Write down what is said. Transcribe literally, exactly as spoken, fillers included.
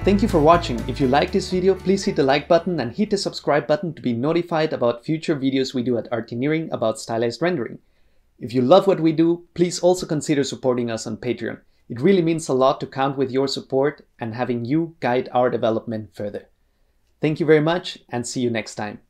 Thank you for watching. If you like this video, please hit the like button and hit the subscribe button to be notified about future videos we do at Artineering about stylized rendering. If you love what we do, please also consider supporting us on Patreon. It really means a lot to count with your support and having you guide our development further. Thank you very much and see you next time.